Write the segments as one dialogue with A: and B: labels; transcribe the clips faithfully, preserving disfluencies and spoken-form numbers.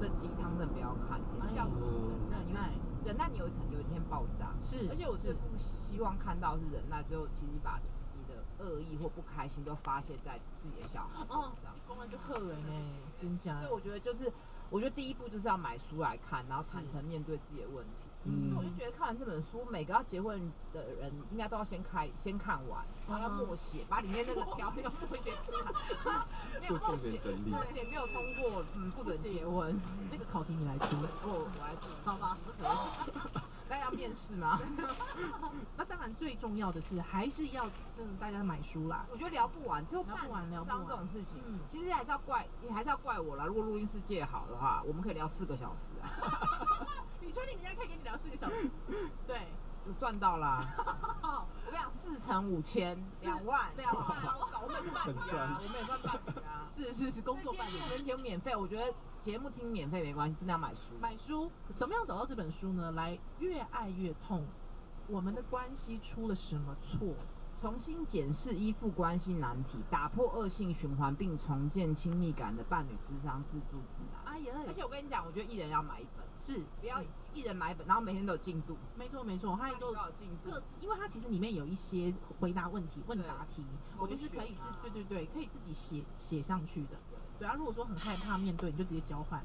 A: 鸡汤真的不要看，一直叫你忍耐，忍耐你有可能有一天爆炸。
B: 是，
A: 而且我最不希望看到是忍耐，就其实把你的恶意或不开心都发泄在自己的小孩身上，
B: 公然就吓人呢，真假？
A: 所以我觉得就是，我觉得第一步就是要买书来看，然后坦诚面对自己的问题。嗯，我就觉得看完这本书，每个要结婚的人应该都要先开先看完，然后要默写，把里面那个条要默写出来。
C: 做重点整理。
A: 默写没有通过，嗯，不准结婚。
B: 那个考题你来出，
A: 我我来出，好吧？那要面试吗？
B: 那当然，最重要的是还是要真的大家买书啦。
A: 我觉得聊不完，就
B: 聊不完，聊不完
A: 这种事情，嗯，其实还是要怪，还是要怪我啦。如果录音室借好的话，我们可以聊四个小时啊。
B: 你确定人家可以跟你聊四个小时？对，
A: 我赚到啦！我跟你讲，四乘五千，两万，
B: 两万，
A: 我们也是伴侣啊，我们也算伴侣啊。
B: 是是是，工作伴侣。
A: 我们节目免费，我觉得节目听免费没关系，真的要买书。
B: 买书，怎么样找到这本书呢？来，越爱越痛，我们的关系出了什么错？
A: 重新检视依附关系难题，打破恶性循环，并重建亲密感的伴侣諮商自助指南。
B: 哎呀，
A: 而且我跟你讲，我觉得艺人要买一本，
B: 是
A: 不要一人买一本，然后每天都有进度。
B: 没错没错，还有一个各，因为它其实里面有一些回答问题、问答题，我觉得是可以自对对对，可以自己写写上去的。对啊，如果说很害怕面对，你就直接交换。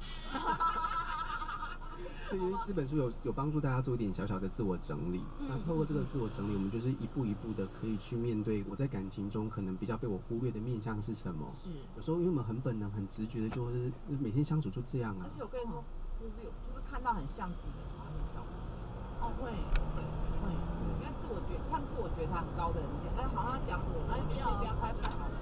C: 对，因为这本书有有帮助大家做一点小小的自我整理。嗯、那透过这个自我整理，我们就是一步一步的可以去面对我在感情中可能比较被我忽略的面向是什么。
B: 是，
C: 有时候因为我们很本能、很直觉的，就是每天相处就这样啊。
A: 而且我跟你说，忽略就是看到很像自己的人，会跳。
B: 哦，会会会。
A: 你看自我觉，像自我觉察很高的人，哎，好像讲我，哎，不要不要开不太好。